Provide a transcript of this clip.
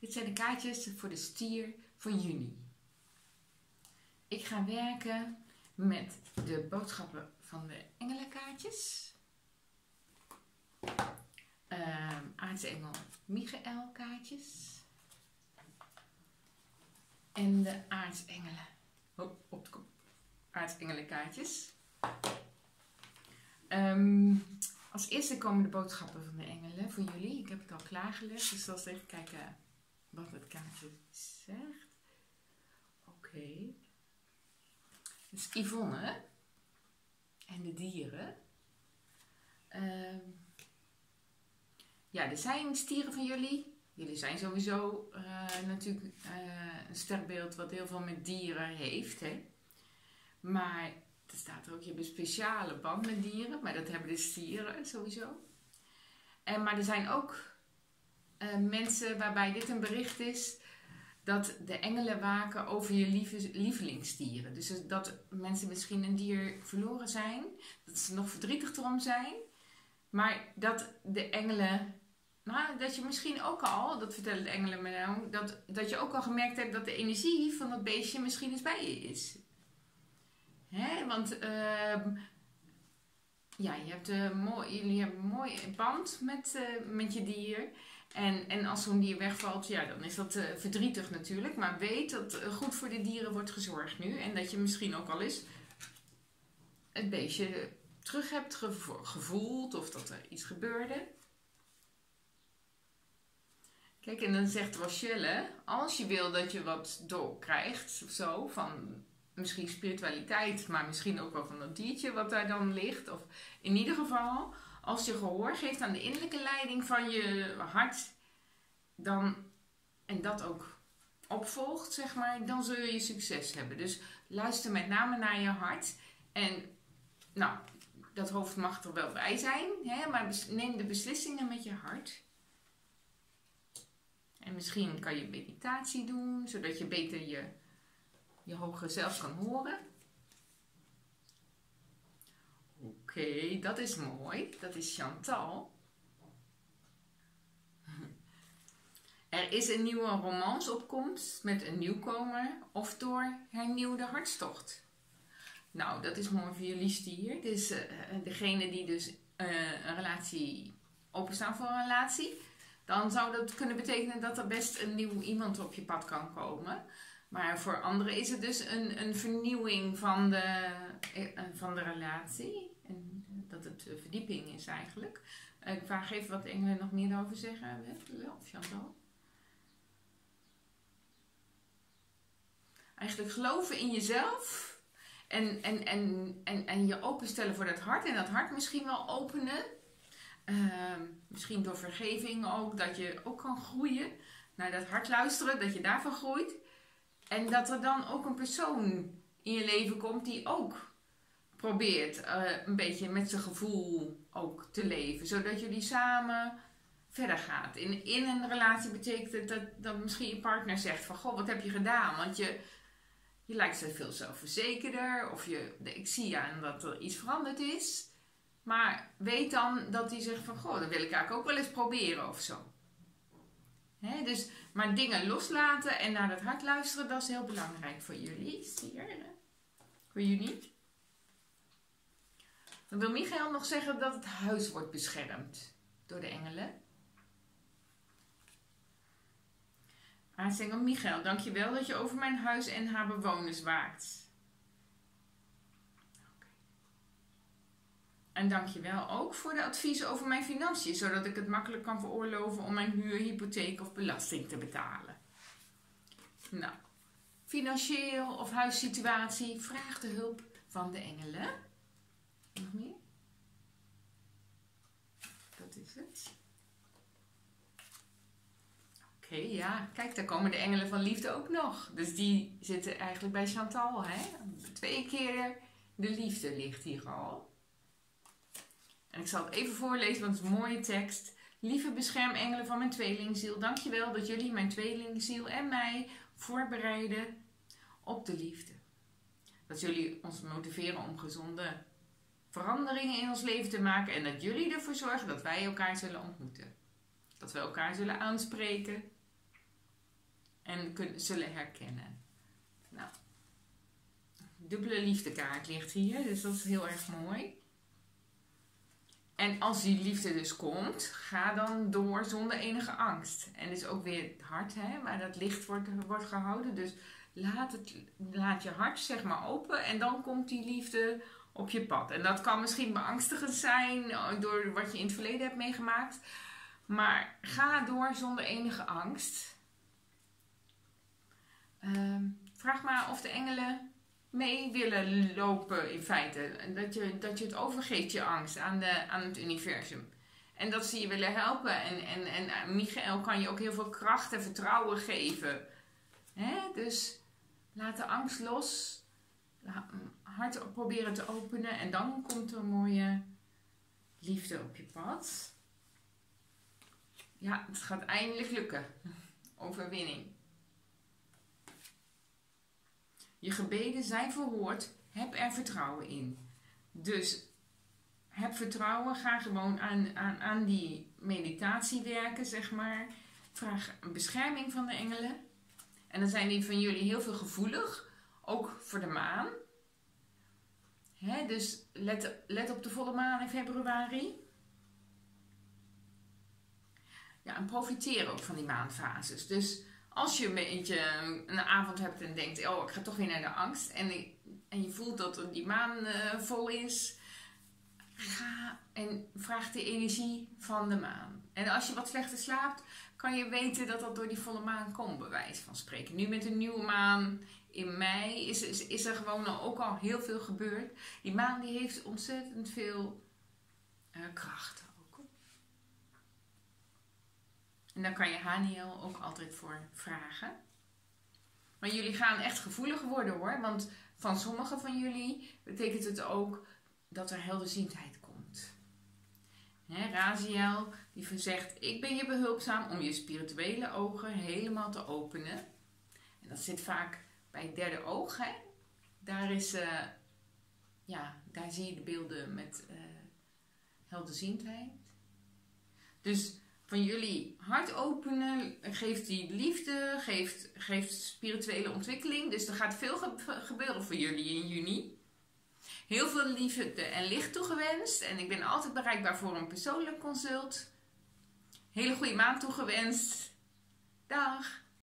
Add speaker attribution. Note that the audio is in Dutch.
Speaker 1: Dit zijn de kaartjes voor de stier van juni. Ik ga werken met de boodschappen van de engelenkaartjes. Aartsengel Michael kaartjes. En de aartsengelen. Op de kop. Aartsengelenkaartjes. Als eerste komen de boodschappen van de engelen voor jullie. Ik heb het al klaargelegd, dus zal even kijken wat het kaartje zegt. Oké. Dus Yvonne en de dieren. Ja, er zijn stieren van jullie. Jullie zijn sowieso natuurlijk een sterrenbeeld wat heel veel met dieren heeft. Hè? Maar er staat er ook, je hebt een speciale band met dieren. Maar dat hebben de stieren sowieso. Maar er zijn ook mensen waarbij dit een bericht is dat de engelen waken over je lievelingsdieren. Dus dat mensen misschien een dier verloren zijn. Dat ze nog verdrietig erom zijn. Maar dat de engelen... Nou, dat je misschien ook al, dat vertellen de engelen me nou, dat je ook al gemerkt hebt dat de energie van dat beestje misschien eens bij je is. Hè? Want ja, jullie hebben een mooie band met je dier. En als zo'n dier wegvalt, ja, dan is dat verdrietig natuurlijk. Maar weet dat goed voor de dieren wordt gezorgd nu. En dat je misschien ook al eens het beestje terug hebt gevoeld of dat er iets gebeurde. Kijk, en dan zegt Rochelle, als je wil dat je wat doorkrijgt of zo, van misschien spiritualiteit, maar misschien ook wel van dat diertje wat daar dan ligt. Of in ieder geval, als je gehoor geeft aan de innerlijke leiding van je hart, dan, en dat ook opvolgt, zeg maar, dan zul je succes hebben. Dus luister met name naar je hart. En nou, dat hoofd mag er wel bij zijn, hè, maar neem de beslissingen met je hart. En misschien kan je meditatie doen, zodat je beter je hogere zelf kan horen. Oké, dat is mooi. Dat is Chantal. Er is een nieuwe romansopkomst met een nieuwkomer of door hernieuwde hartstocht. Nou, dat is mooi voor jullie stier. Dus degene die dus een relatie openstaan voor een relatie, dan zou dat kunnen betekenen dat er best een nieuw iemand op je pad kan komen. Maar voor anderen is het dus een vernieuwing van de relatie. En dat het verdieping is eigenlijk. Ik vraag even wat de engelen nog meer daarover zeggen. Of Chantal? Eigenlijk geloven in jezelf. En je openstellen voor dat hart. En dat hart misschien wel openen. Misschien door vergeving ook. Dat je ook kan groeien. Naar dat hart luisteren. Dat je daarvan groeit. En dat er dan ook een persoon in je leven komt die ook probeert een beetje met zijn gevoel ook te leven. Zodat jullie samen verder gaat. In een relatie betekent het dat misschien je partner zegt van, goh, wat heb je gedaan? Want je lijkt zo veel zelfverzekerder. Of ik zie aan dat er iets veranderd is. Maar weet dan dat hij zegt van, goh, dat wil ik eigenlijk ook wel eens proberen of zo. He, dus, maar dingen loslaten en naar het hart luisteren, dat is heel belangrijk voor jullie. Voor jullie. Dan wil Michael nog zeggen dat het huis wordt beschermd door de engelen. Aartsengel Michael, dankjewel dat je over mijn huis en haar bewoners waakt. En dankjewel ook voor de advies over mijn financiën, zodat ik het makkelijk kan veroorloven om mijn huur, hypotheek of belasting te betalen. Nou, financieel of huissituatie, vraag de hulp van de engelen. Nog meer? Dat is het. Oké, ja, kijk, daar komen de engelen van liefde ook nog. Dus die zitten eigenlijk bij Chantal, hè? 2 keer de liefde ligt hier al. En ik zal het even voorlezen, want het is een mooie tekst. Lieve beschermengelen van mijn tweelingziel, dankjewel dat jullie mijn tweelingziel en mij voorbereiden op de liefde. Dat jullie ons motiveren om gezonde veranderingen in ons leven te maken en dat jullie ervoor zorgen dat wij elkaar zullen ontmoeten. Dat we elkaar zullen aanspreken. en zullen herkennen. Nou, dubbele liefdekaart ligt hier, dus dat is heel erg mooi. En als die liefde dus komt, ga dan door zonder enige angst. En dus ook weer het hart, hè, waar dat licht wordt gehouden. Dus laat je hart zeg maar open en dan komt die liefde op je pad. En dat kan misschien beangstigend zijn door wat je in het verleden hebt meegemaakt. Maar ga door zonder enige angst. Vraag maar of de engelen mee willen lopen in feite. Dat je het overgeeft, je angst, aan het universum. En dat ze je willen helpen. En Michael kan je ook heel veel kracht en vertrouwen geven. Dus laat de angst los. Hart proberen te openen. En dan komt er een mooie liefde op je pad. Ja, het gaat eindelijk lukken. Overwinning. Je gebeden zijn verhoord. Heb er vertrouwen in. Dus heb vertrouwen. Ga gewoon aan die meditatie werken, zeg maar. Vraag een bescherming van de engelen. En dan zijn die van jullie heel veel gevoelig. Ook voor de maan. Dus let op de volle maan in februari. Ja, en profiteer ook van die maanfases. Dus als je een beetje een avond hebt en denkt, oh, ik ga toch weer naar de angst. En je voelt dat die maan vol is. Ga en vraag de energie van de maan. En als je wat slechter slaapt, kan je weten dat dat door die volle maan komt, bij wijze van spreken. Nu met de nieuwe maan in mei is er gewoon ook al heel veel gebeurd. Die maan die heeft ontzettend veel kracht ook. En daar kan je Haniel ook altijd voor vragen. Maar jullie gaan echt gevoelig worden hoor. Want van sommigen van jullie betekent het ook dat er helderziendheid komt. Raziel die zegt, ik ben je behulpzaam om je spirituele ogen helemaal te openen. En dat zit vaak bij het derde oog. Hè? Daar zie je de beelden met helderziendheid. Dus van jullie hart openen geeft die liefde, geeft spirituele ontwikkeling. Dus er gaat veel gebeuren voor jullie in juni. Heel veel liefde en licht toegewenst. En ik ben altijd bereikbaar voor een persoonlijk consult. Hele goede maand toegewenst. Dag!